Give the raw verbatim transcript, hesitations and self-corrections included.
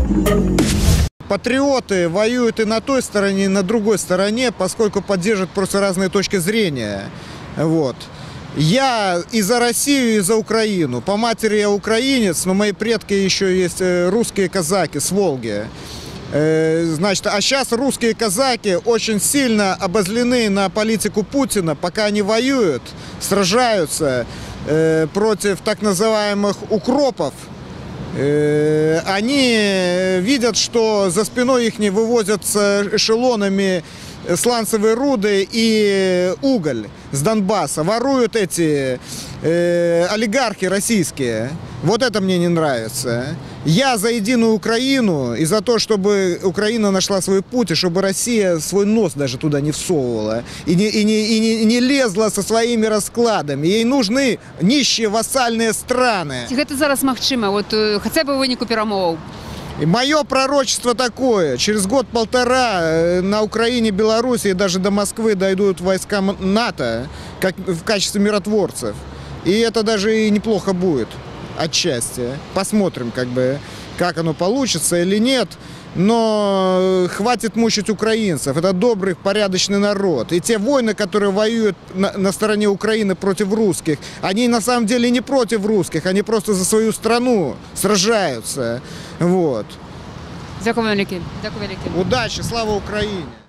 Патриоты воюют и на той стороне, и на другой стороне, поскольку поддерживают просто разные точки зрения. Вот. Я и за Россию, и за Украину. По матери я украинец, но мои предки еще есть русские казаки с Волги. Значит, а сейчас русские казаки очень сильно обозлены на политику Путина, пока они воюют, сражаются против так называемых укропов. Они видят, что за спиной их не вывозят с эшелонами сланцевые руды и уголь с Донбасса. Воруют эти э, олигархи российские. Вот это мне не нравится. Я за единую Украину и за то, чтобы Украина нашла свой путь, и чтобы Россия свой нос даже туда не всовывала. И не, и не, и не, не лезла со своими раскладами. Ей нужны нищие вассальные страны. Это зараз магчыма, вот хотя бы в вынику перамоваў. И мое пророчество такое. Через год-полтора на Украине, Беларуси и даже до Москвы дойдут войска НАТО как в качестве миротворцев. И это даже и неплохо будет отчасти. Посмотрим, как бы, как оно получится или нет. Но хватит мучить украинцев. Это добрый, порядочный народ. И те войны, которые воюют на, на стороне Украины против русских, они на самом деле не против русских, они просто за свою страну сражаются. Вот. Дякую велике. Дякую велике. Удачи, слава Украине!